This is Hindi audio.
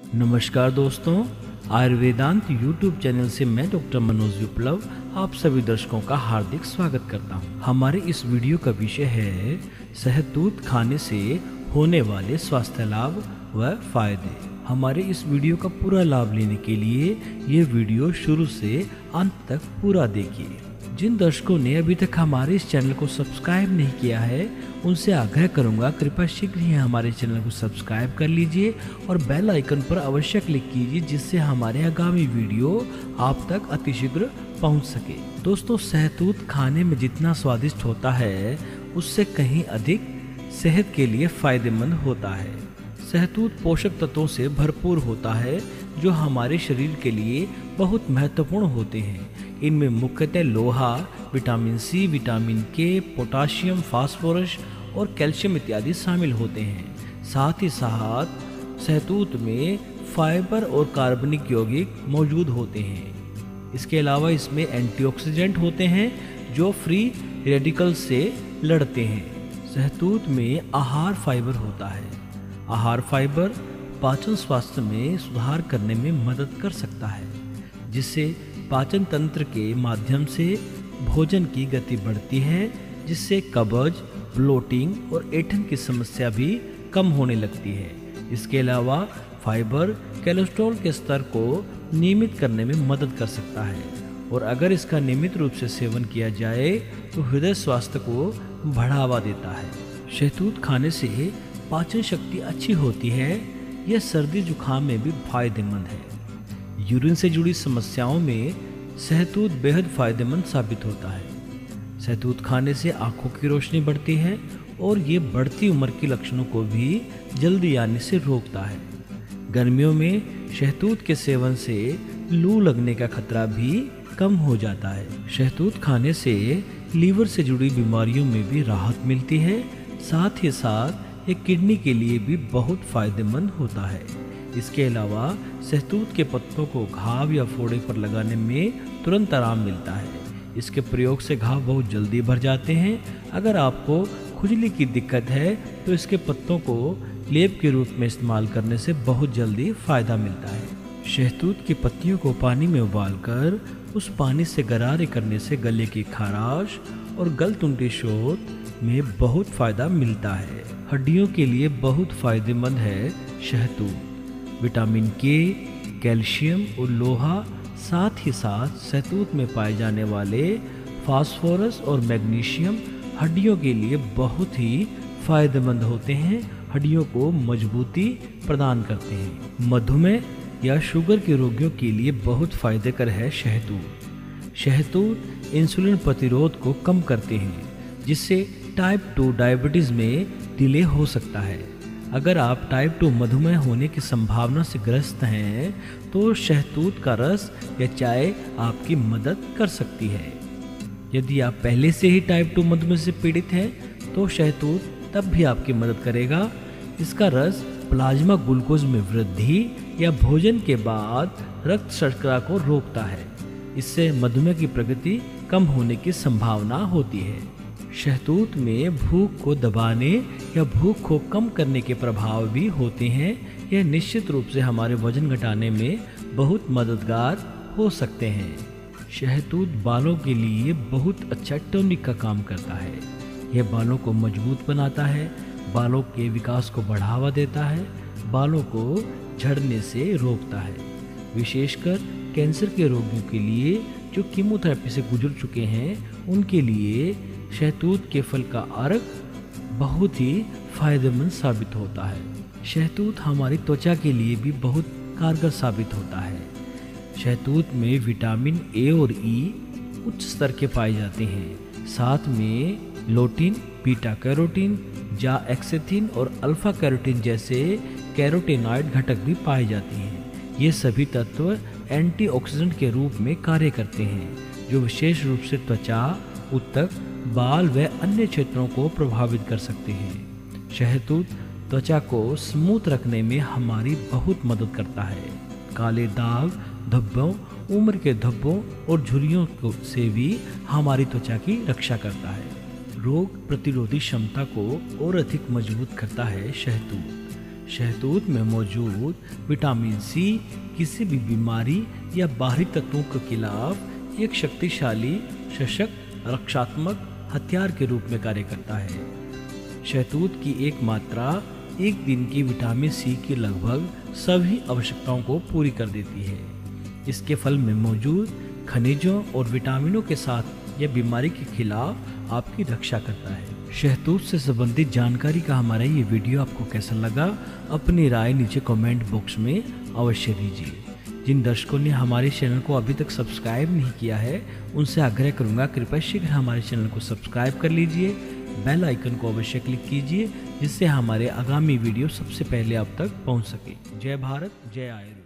नमस्कार दोस्तों, आयुर्वेदांत यूट्यूब चैनल से मैं डॉक्टर मनोज विप्लव आप सभी दर्शकों का हार्दिक स्वागत करता हूं। हमारे इस वीडियो का विषय है शहतूत खाने से होने वाले स्वास्थ्य लाभ व फायदे। हमारे इस वीडियो का पूरा लाभ लेने के लिए ये वीडियो शुरू से अंत तक पूरा देखिए। जिन दर्शकों ने अभी तक हमारे इस चैनल को सब्सक्राइब नहीं किया है उनसे आग्रह करूंगा, कृपया शीघ्र ही हमारे चैनल को सब्सक्राइब कर लीजिए और बेल आइकन पर अवश्य क्लिक कीजिए, जिससे हमारे आगामी वीडियो आप तक अतिशीघ्र पहुंच सके। दोस्तों, शहतूत खाने में जितना स्वादिष्ट होता है उससे कहीं अधिक सेहत के लिए फायदेमंद होता है। शहतूत पोषक तत्वों से भरपूर होता है जो हमारे शरीर के लिए बहुत महत्वपूर्ण होते हैं। इनमें मुख्यतः लोहा, vitamin C, vitamin K, potassium, phosphorus और कैल्शियम इत्यादि शामिल होते हैं। साथ ही साथ शहतूत में फाइबर और कार्बनिक यौगिक मौजूद होते हैं। इसके अलावा इसमें एंटीऑक्सीडेंट होते हैं जो फ्री रेडिकल से लड़ते हैं। शहतूत में आहार फाइबर होता है। आहार फाइबर पाचन स्वास्थ्य में सुधार करने में मदद कर सकता है, जिससे पाचन तंत्र के माध्यम से भोजन की गति बढ़ती है, जिससे कब्ज, ब्लोटिंग और ऐंठन की समस्या भी कम होने लगती है। इसके अलावा फाइबर कोलेस्ट्रॉल के स्तर को नियमित करने में मदद कर सकता है और अगर इसका नियमित रूप से सेवन किया जाए तो हृदय स्वास्थ्य को बढ़ावा देता है। शहतूत खाने से पाचन शक्ति अच्छी होती है। यह सर्दी जुकाम में भी फायदेमंद है। यूरिन से जुड़ी समस्याओं में शहतूत बेहद फायदेमंद साबित होता है। शहतूत खाने से आंखों की रोशनी बढ़ती है और ये बढ़ती उम्र के लक्षणों को भी जल्दी आने से रोकता है। गर्मियों में शहतूत के सेवन से लू लगने का खतरा भी कम हो जाता है। शहतूत खाने से लीवर से जुड़ी बीमारियों में भी राहत मिलती है। साथ ही साथ ये किडनी के लिए भी बहुत फायदेमंद होता है। इसके अलावा शहतूत के पत्तों को घाव या फोड़े पर लगाने में तुरंत आराम मिलता है। इसके प्रयोग से घाव बहुत जल्दी भर जाते हैं। अगर आपको खुजली की दिक्कत है तो इसके पत्तों को लेप के रूप में इस्तेमाल करने से बहुत जल्दी फायदा मिलता है। शहतूत की पत्तियों को पानी में उबालकर उस पानी से गरारे करने से गले की खराश और गलतुंडी शोथ में बहुत फायदा मिलता है। हड्डियों के लिए बहुत फायदेमंद है शहतूत। विटामिन के, कैल्शियम और लोहा, साथ ही साथ शहतूत में पाए जाने वाले फास्फोरस और मैग्नीशियम हड्डियों के लिए बहुत ही फायदेमंद होते हैं। हड्डियों को मजबूती प्रदान करते हैं। मधुमेह या शुगर के रोगियों के लिए बहुत फायदेकर है शहतूत। शहतूत इंसुलिन प्रतिरोध को कम करते हैं, जिससे टाइप 2 डायबिटीज़ में डिले हो सकता है। अगर आप टाइप 2 मधुमेह होने की संभावना से ग्रस्त हैं तो शहतूत का रस या चाय आपकी मदद कर सकती है। यदि आप पहले से ही टाइप 2 मधुमेह से पीड़ित हैं तो शहतूत तब भी आपकी मदद करेगा। इसका रस प्लाज्मा ग्लूकोज में वृद्धि या भोजन के बाद रक्त शर्करा को रोकता है। इससे मधुमेह की प्रगति कम होने की संभावना होती है। शहतूत में भूख को दबाने या भूख को कम करने के प्रभाव भी होते हैं। यह निश्चित रूप से हमारे वजन घटाने में बहुत मददगार हो सकते हैं। शहतूत बालों के लिए बहुत अच्छा टॉनिक का काम करता है। यह बालों को मजबूत बनाता है, बालों के विकास को बढ़ावा देता है, बालों को झड़ने से रोकता है। विशेषकर कैंसर के रोगियों के लिए जो कीमोथेरेपी से गुजर चुके हैं उनके लिए शहतूत के फल का अर्क बहुत ही फायदेमंद साबित होता है। शहतूत हमारी त्वचा के लिए भी बहुत कारगर साबित होता है। शहतूत में विटामिन ए और ई उच्च स्तर के पाए जाते हैं। साथ में लोटिन, बीटा कैरोटीन, जाएक्सेथिन और अल्फा कैरोटीन जैसे कैरोटीनॉइड घटक भी पाए जाते हैं। ये सभी तत्व एंटीऑक्सीडेंट के रूप में कार्य करते हैं, जो विशेष रूप से त्वचा, ऊतक, बाल व अन्य क्षेत्रों को प्रभावित कर सकते हैं। शहतूत त्वचा को स्मूथ रखने में हमारी बहुत मदद करता है। काले दाग, धब्बों, उम्र के धब्बों और झुर्रियों से भी हमारी त्वचा की रक्षा करता है। रोग प्रतिरोधी क्षमता को और अधिक मजबूत करता है शहतूत। शहतूत में मौजूद विटामिन सी किसी भी बीमारी या बाहरी तत्वों के खिलाफ एक शक्तिशाली सशक्त रक्षात्मक हथियार के रूप में कार्य करता है। शहतूत की एक मात्रा एक दिन की विटामिन सी की लगभग सभी आवश्यकताओं को पूरी कर देती है। इसके फल में मौजूद खनिजों और विटामिनों के साथ यह बीमारी के खिलाफ आपकी रक्षा करता है। शहतूत से संबंधित जानकारी का हमारा ये वीडियो आपको कैसा लगा, अपनी राय नीचे कमेंट बॉक्स में अवश्य दीजिए। जिन दर्शकों ने हमारे चैनल को अभी तक सब्सक्राइब नहीं किया है, उनसे आग्रह करूंगा कृपया शीघ्र हमारे चैनल को सब्सक्राइब कर लीजिए, बेल आइकन को अवश्य क्लिक कीजिए, जिससे हमारे आगामी वीडियो सबसे पहले आप तक पहुंच सके। जय भारत, जय आयुर्वेद।